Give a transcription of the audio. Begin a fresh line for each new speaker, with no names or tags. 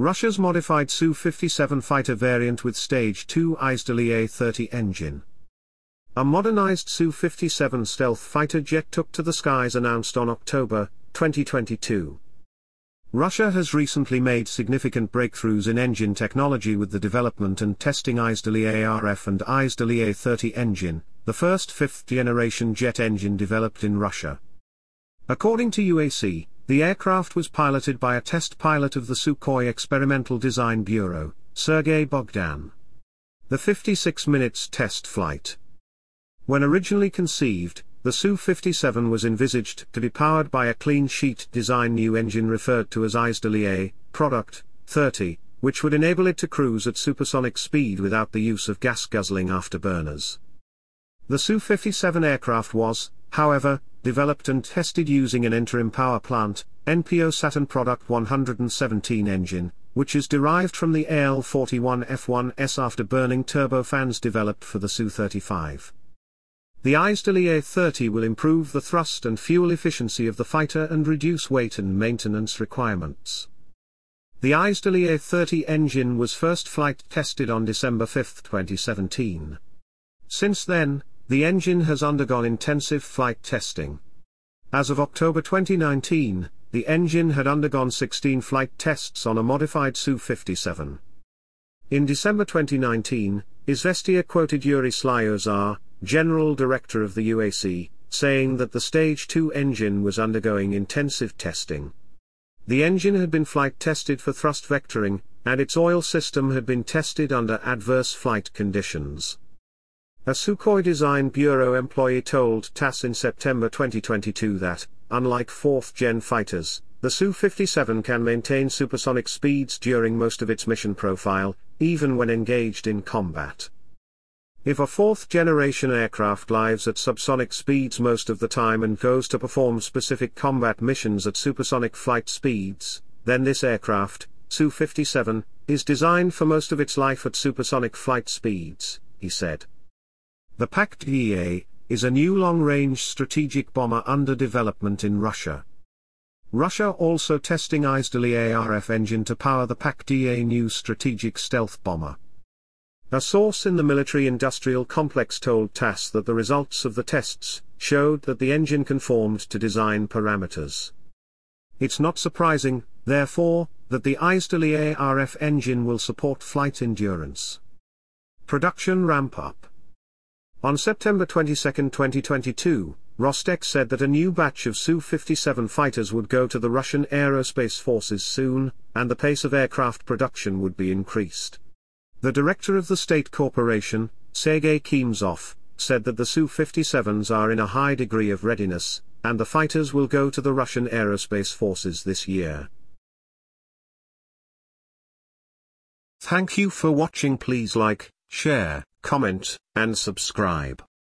Russia's modified Su-57 fighter variant with Stage 2 Izdeliye 30 engine. A modernized Su-57 stealth fighter jet took to the skies announced on October 2022. Russia has recently made significant breakthroughs in engine technology with the development and testing Izdeliye RF and Izdeliye 30 engine, the first fifth-generation jet engine developed in Russia. According to UAC, the aircraft was piloted by a test pilot of the Sukhoi Experimental Design Bureau, Sergei Bogdan. The 56 minutes test flight. When originally conceived, the Su-57 was envisaged to be powered by a clean-sheet design new engine referred to as Izdeliye Product 30, which would enable it to cruise at supersonic speed without the use of gas-guzzling afterburners. The Su-57 aircraft was, however, developed and tested using an interim power plant, NPO Saturn Product 117 engine, which is derived from the AL-41F1S afterburning turbofans developed for the Su-35. The Izdeliye 30 will improve the thrust and fuel efficiency of the fighter and reduce weight and maintenance requirements. The Izdeliye 30 engine was first flight tested on December 5, 2017. Since then, the engine has undergone intensive flight testing. As of October 2019, the engine had undergone 16 flight tests on a modified Su-57. In December 2019, Izvestia quoted Yuri Slyusar, General Director of the UAC, saying that the Stage 2 engine was undergoing intensive testing. The engine had been flight tested for thrust vectoring, and its oil system had been tested under adverse flight conditions. A Sukhoi Design Bureau employee told TASS in September 2022 that, unlike fourth-gen fighters, the Su-57 can maintain supersonic speeds during most of its mission profile, even when engaged in combat. If a fourth-generation aircraft lives at subsonic speeds most of the time and goes to perform specific combat missions at supersonic flight speeds, then this aircraft, Su-57, is designed for most of its life at supersonic flight speeds, he said. The PAK-DA is a new long-range strategic bomber under development in Russia. Russia also testing Izdeliye RF engine to power the PAK-DA new strategic stealth bomber. A source in the military-industrial complex told TASS that the results of the tests showed that the engine conformed to design parameters. It's not surprising, therefore, that the Izdeliye RF engine will support flight endurance. Production ramp-up. On September 22, 2022, Rostec said that a new batch of Su-57 fighters would go to the Russian Aerospace Forces soon, and the pace of aircraft production would be increased. The director of the state corporation, Sergei Kemzov, said that the Su-57s are in a high degree of readiness, and the fighters will go to the Russian Aerospace Forces this year. Thank you for watching. Please like, share, comment, and subscribe.